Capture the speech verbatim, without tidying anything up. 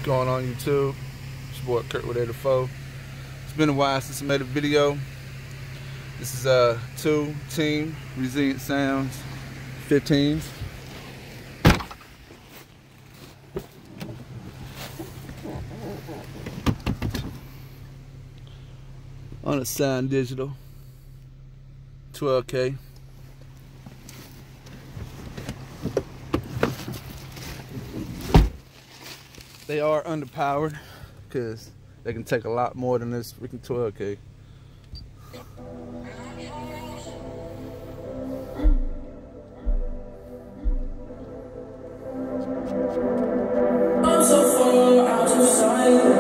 going on YouTube? It's your boy Kurt with eighty-four. It's been a while since I made a video. This is uh two team Resilient Sounds fifteens. On a Sound Digital twelve K. They are underpowered because they can take a lot more than this freaking twelve K. I'm so far out of sight.